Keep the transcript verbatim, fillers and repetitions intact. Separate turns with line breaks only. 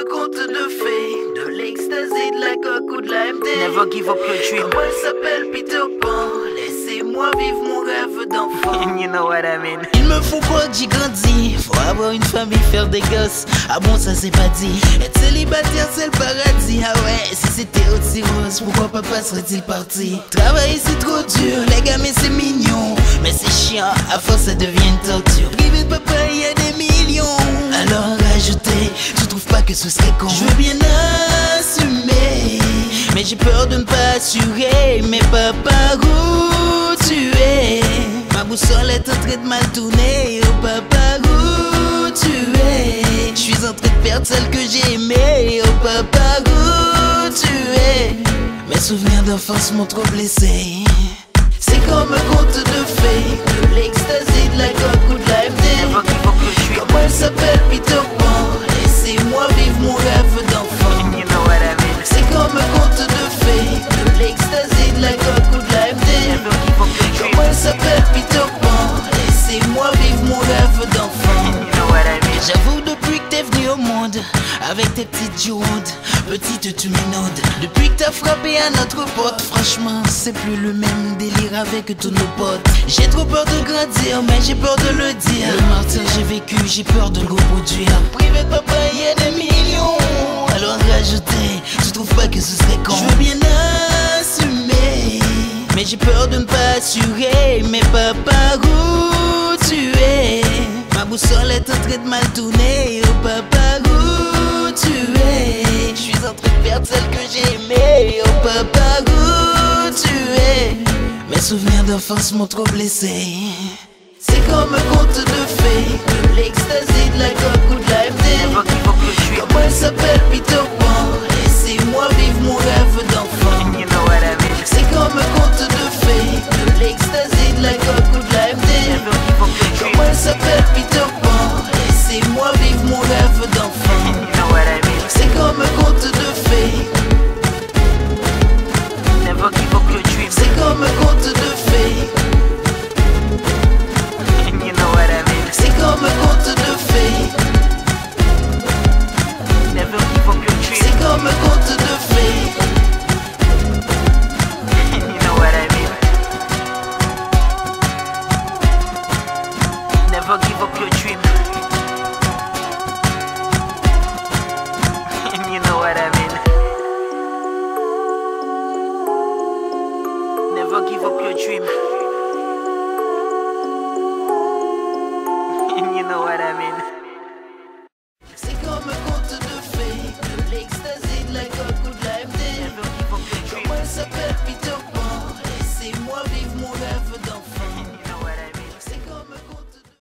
conte de fées, de l'extasie, de la coque ou de la M D.
Never give up your dream.
Comment elle s'appelle Peter Pan? Laissez-moi vivre mon rêve d'enfant.
You know what I mean.
Il me faut croire que j'y grandis. Faut avoir une famille, faire des gosses. Ah bon, ça c'est pas dit. Être célibataire c'est le paradis. Ah ouais, si c'était aussi rose, pourquoi papa serait-il parti? Travailler c'est trop dur, les gars mais c'est mignon. Mais c'est chiant, à force ça devient une torture. Privé de papa il y a des millions. Alors rajouter, tu trouves pas que ce serait con? Je veux bien assumer, mais j'ai peur de ne pas assurer. Mais papa où tu es? Ma boussole est en train de mal tourner. Oh papa où tu es? Je suis en train de perdre celle que j'ai aimée. Oh papa où tu es? Mes souvenirs d'enfance m'ont trop blessé. C'est comme un conte de fées, de l'extasie, de la coque ou de la M D. Comment elle s'appelle Peter Pan? Laissez-moi vivre mon rêve d'enfant.
You know what I mean.
C'est comme un conte de fées, de l'extasie, de la coque ou de la M D. Comment elle s'appelle Peter Pan? Laissez-moi vivre mon rêve d'enfant.
You know what I mean.
J'avoue depuis que t'es venu au monde, avec tes petites joues, petite tu m'énaudes. Depuis que t'as frappé à notre porte, franchement c'est plus le même délire avec tous nos potes. J'ai trop peur de grandir, mais j'ai peur de le dire. Le martyr j'ai vécu, j'ai peur de le reproduire. Privé de papa y a des millions. Alors rajouter, tu trouves pas que ce serait con? Je veux bien assumer, mais j'ai peur de ne pas assurer. Mais papa où tu es? Ma boussole est en train de mal tourner. Oh papa où tu es? Je suis en train de perdre celle que j'ai aimée. Oh papa où tu es? Mes souvenirs d'enfance m'ont trop blessé. C'est comme un conte de fées, de l'extasie, de la coque ou de la M D. Comment elle s'appelle Peter Pan? Laissez-moi vivre mon rêve d'enfant.
You know what I mean.
C'est comme un conte de fées, de l'extasie, de la coque ou de la M D. Comment elle s'appelle Peter Pan? Laissez-moi vivre mon rêve d'enfant.
You know what I mean.
C'est comme un conte de fées.
Never give up your dream.
C'est comme un conte de fées.
You know what I mean.
C'est comme un conte de fées.
Never give up your dream.
C'est comme un conte de fées.
You know what I mean. Never give up your dream. You know what I mean. Never give up your dream.